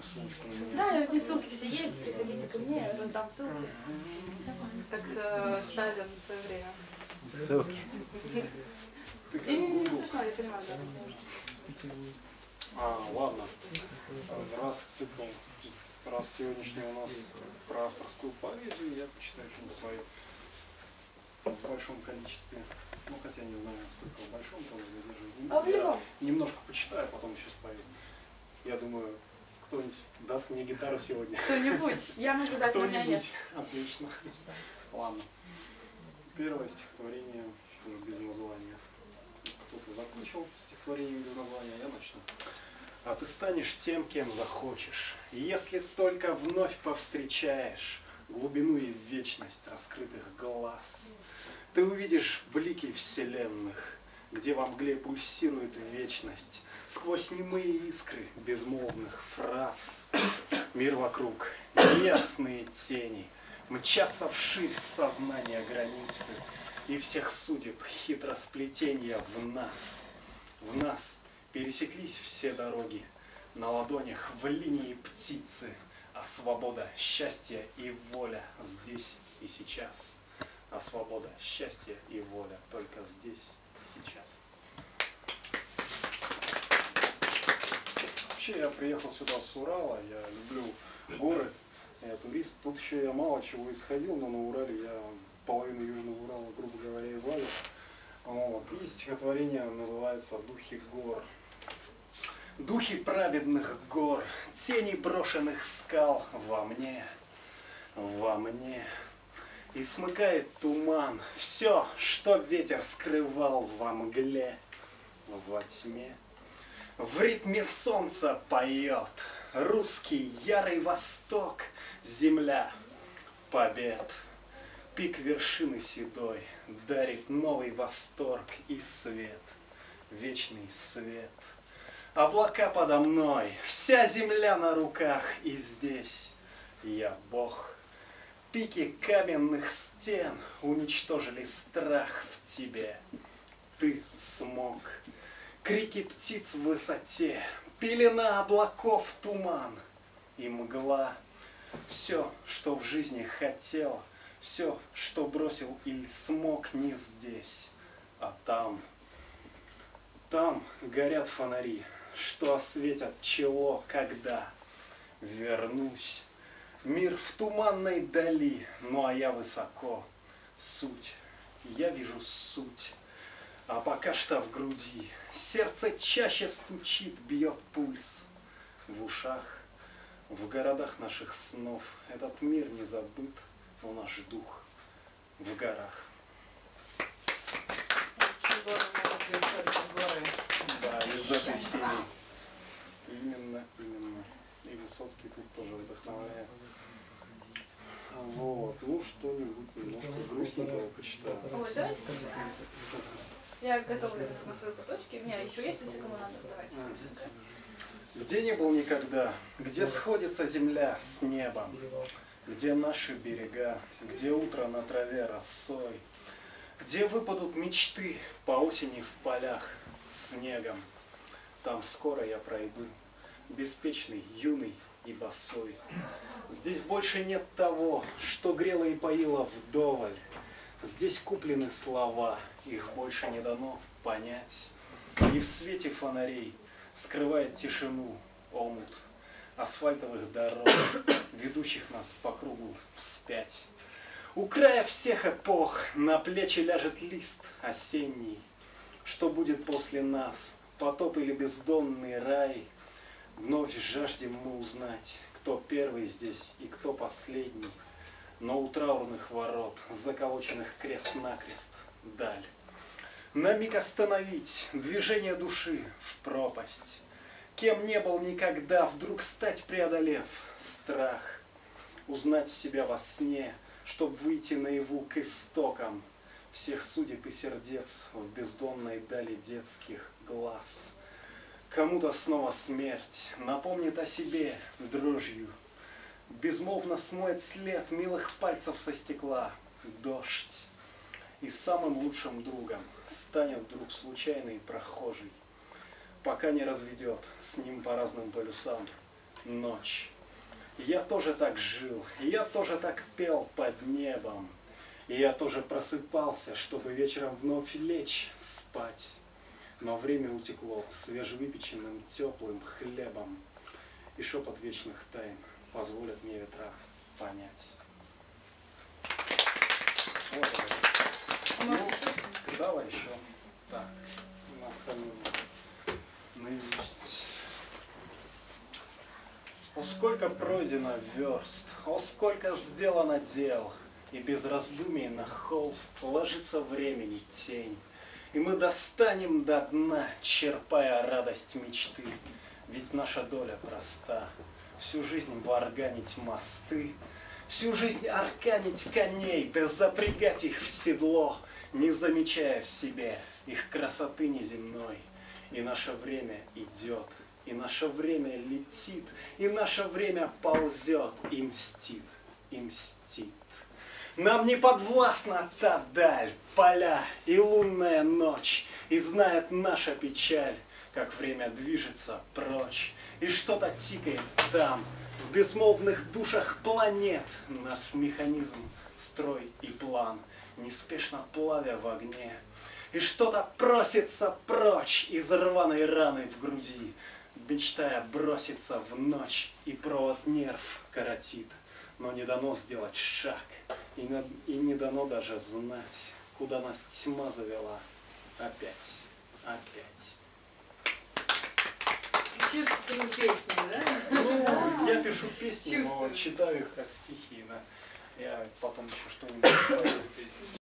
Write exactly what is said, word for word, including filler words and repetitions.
ссылочку на меня. Да, эти ссылки все есть, приходите ко мне, я раздам ссылки. Как э, Сталин в свое время. Ссылки. И не смешно, я понимаю, да. А, ладно. Раз цикл, раз сегодняшний у нас про авторскую поэзию, я почитаю что-нибудь свое в большом количестве. Ну, хотя не знаю, сколько в большом, тоже задерживать. А в любом? Немножко почитаю, а потом еще спою. Я думаю, кто-нибудь даст мне гитару сегодня. Кто-нибудь? Я могу дать, у меня нет. Кто-нибудь. Отлично. Ладно. Первое стихотворение тоже без названия. Кто-то закончил стихотворение без названия, я начну. А ты станешь тем, кем захочешь, если только вновь повстречаешь глубину и вечность раскрытых глаз. Ты увидишь блики вселенных, где во мгле пульсирует вечность, сквозь немые искры безмолвных фраз. Мир вокруг, неясные тени, мчатся вширь сознания границы, и всех судеб хитросплетения в нас. В нас пересеклись все дороги, на ладонях в линии птицы, а свобода, счастье и воля здесь и сейчас. А свобода, счастье и воля только здесь и сейчас. Вообще я приехал сюда с Урала, я люблю горы, я турист. Тут еще я мало чего исходил, но на Урале я половину Южного Урала, грубо говоря, излазил. Вот. И стихотворение называется «Духи гор». Духи праведных гор, тени брошенных скал во мне, во мне. И смыкает туман все, что ветер скрывал во мгле, во тьме. В ритме солнца поет русский ярый восток, земля побед. Пик вершины седой дарит новый восторг и свет, вечный свет. Облака подо мной, вся земля на руках, и здесь я Бог. Пики каменных стен уничтожили страх в тебе. Ты смог. Крики птиц в высоте, пелена облаков, туман и мгла. Все, что в жизни хотел, все, что бросил или смог, не здесь, а там. Там горят фонари, что осветят чело, когда вернусь. Мир в туманной дали, ну а я высоко. Суть, я вижу суть. А пока что в груди сердце чаще стучит, бьет пульс. В ушах, в городах наших снов этот мир не забыт, но наш дух в горах. Да, из этой серии. Именно, именно. И Высоцкий тут тоже вдохновляет. Вот, ну что-нибудь немножко грустненького почитаю. Ой, давайте почитаем. Я готовлю на свои куточки. У меня еще есть, если кому надо, давайте. Где не был никогда, где сходится земля с небом, где наши берега, где утро на траве росой, где выпадут мечты по осени в полях снегом. Там скоро я пройду, беспечный, юный и босой. Здесь больше нет того, что грело и поило вдоволь. Здесь куплены слова, их больше не дано понять. И в свете фонарей скрывает тишину омут асфальтовых дорог, ведущих нас по кругу вспять. У края всех эпох на плечи ляжет лист осенний. Что будет после нас, потоп или бездонный рай? Вновь жаждем мы узнать, кто первый здесь и кто последний. Но у траурных ворот, заколоченных крест-накрест, даль. На миг остановить движение души в пропасть. Кем не был никогда, вдруг стать преодолев страх. Узнать себя во сне, чтоб выйти наяву к истокам всех судеб и сердец в бездонной дали детских глаз. Кому-то снова смерть напомнит о себе дрожью. Безмолвно смоет след милых пальцев со стекла дождь. И самым лучшим другом станет вдруг случайный прохожий, пока не разведет с ним по разным полюсам ночь. И я тоже так жил, и я тоже так пел под небом. И я тоже просыпался, чтобы вечером вновь лечь спать. Но время утекло свежевыпеченным теплым хлебом. И шепот вечных тайн позволят мне ветра понять. Вот это. Ну, давай еще. Так, на остальном наизусть. О, сколько пройдено верст, о, сколько сделано дел, и без раздумий на холст ложится времени тень. И мы достанем до дна, черпая радость мечты. Ведь наша доля проста, всю жизнь варганить мосты, всю жизнь арканить коней, да запрягать их в седло, не замечая в себе их красоты неземной. И наше время идет, и наше время летит, и наше время ползет и мстит, и мстит. Нам не подвластна та даль, поля и лунная ночь, и знает наша печаль, как время движется прочь, и что-то тикает там, в безмолвных душах планет, наш механизм, строй и план, неспешно плавя в огне. И что-то просится прочь из рваной раны в груди, мечтая броситься в ночь, и провод нерв коротит. Но не дано сделать шаг, и, на, и не дано даже знать, куда нас тьма завела. Опять, опять. Чувствую песни, да? Ну, я пишу песни, но читаю их как стихи, да. Я потом еще что-нибудь